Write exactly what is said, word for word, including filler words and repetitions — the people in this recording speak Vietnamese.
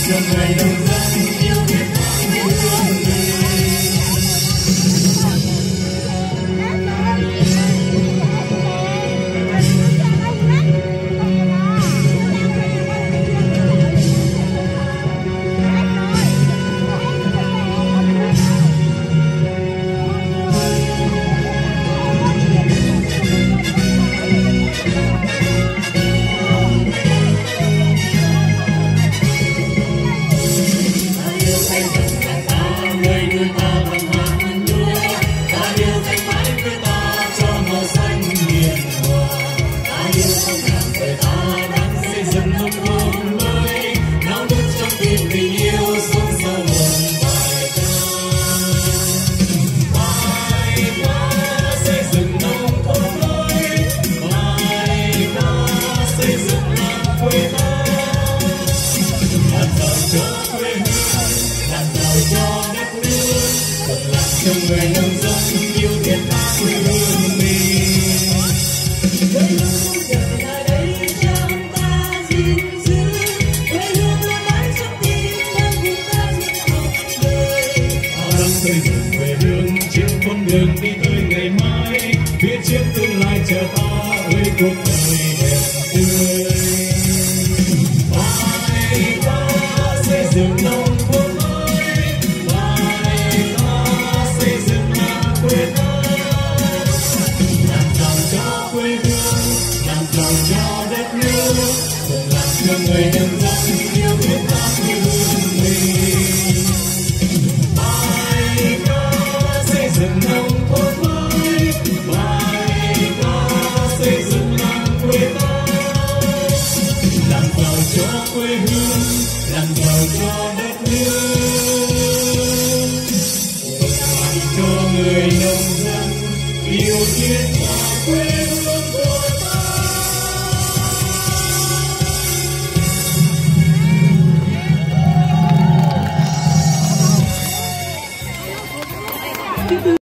cho người nông dân yêu Việt Nam yêu thương mình. Cho người nông dân yêu Việt Nam quê hương mình. Quê hương đời là đây cho ta gìn giữ, quê hương là mãi trong tim ta cùng ta vượt học đời. Ta đang xây dựng quê hương trên con đường đi tới ngày mai, phía trước tương lai chờ ta với cuộc đời đẹp tươi. Bài ca xây dựng nông thôn cho đất nước, cùng làm cho người nông dân yêu Việt Nam yêu thương mình. Bài ca xây dựng nông thôn mới, bài ca xây dựng làng quê ta, làm giàu cho quê hương, làm giàu cho đất nước, cùng làm cho người nông dân yêu Việt Nam quê hương.